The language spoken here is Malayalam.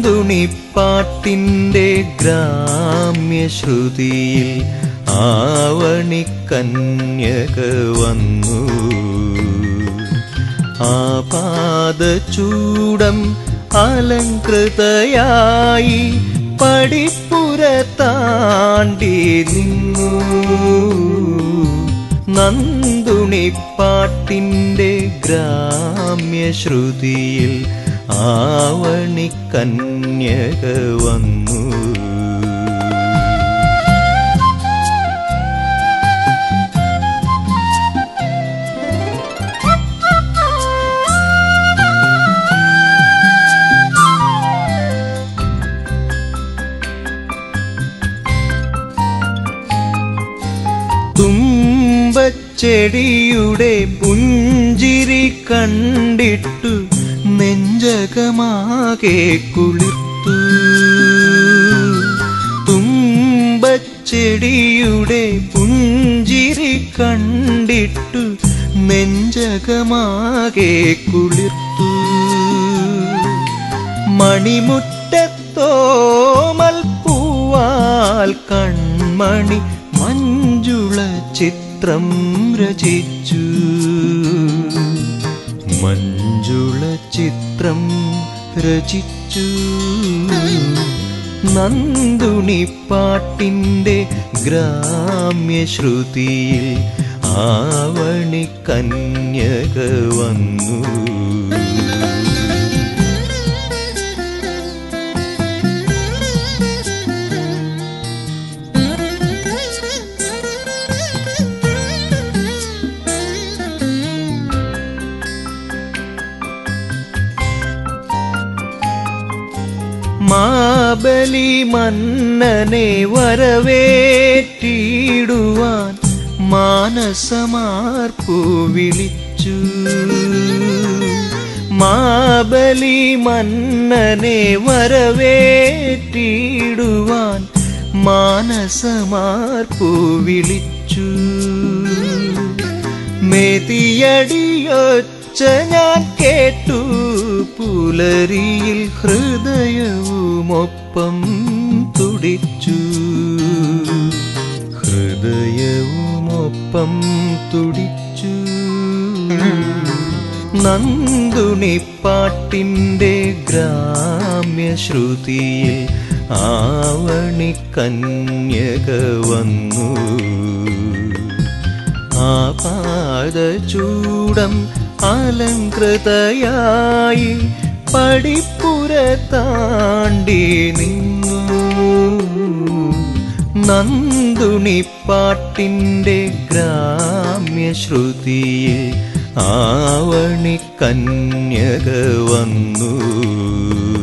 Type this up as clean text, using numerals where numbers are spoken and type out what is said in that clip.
നന്ദുണിപ്പാട്ടിൻ്റെ ഗ്രാമ്യശ്രുതിയിൽ ആവണിക്കന്യക വന്നു. ആപാദചൂഡം അലങ്കൃതയായി പടിപ്പുര താണ്ടി നിന്നു. നന്ദുണിപ്പാട്ടിൻ്റെ ഗ്രാമ്യശ്രുതിയിൽ ആവണിക്കന്യക വന്നു. തുമ്പച്ചെടിയുടെ പുഞ്ചിരി കണ്ടിട്ടു നെഞ്ചകമാകെ കുളിർത്തു. തുമ്പച്ചെടിയുടെ പുഞ്ചിരി കണ്ടിട്ടു നെഞ്ചകമാകെ കുളിർത്തു. മണിമുറ്റത്തോമൽ പൂവാൽ കൺമണി മഞ്ജുള ചിത്രം രചിച്ചു. മഞ്ജുള ചിത്രം രചിച്ചു. നന്ദുണിപ്പാട്ടിൻ്റെ ഗ്രാമ്യശ്രുതിയിൽ ആവണിക്കന്യക വന്നു. മാബലി മന്നനെ വരവേറ്റിടുവാൻ മാനസമാർപ്പു വിളിച്ചു. മാബലി മന്നനെ വരവേറ്റിടുവാൻ മാനസമാർപ്പു വിളിച്ചു. മേതിയടിയൊച്ച ഞാൻ കേട്ടു. പുലരിയിൽ ഹൃദയവുമൊപ്പം തുടിച്ചു. ഹൃദയവുമൊപ്പം തുടിച്ചു. നന്ദുണിപ്പാട്ടിൻ്റെ ഗ്രാമ്യശ്രുതിയിൽ ആവണിക്കന്യക വന്നു. ആപാദചൂഡം അലങ്കൃതയായി പടിപ്പുര താണ്ടി നിന്നു. നന്ദുണിപ്പാട്ടിൻ്റെ ഗ്രാമ്യശ്രുതിയിൽ ആവണിക്കന്യക വന്നു.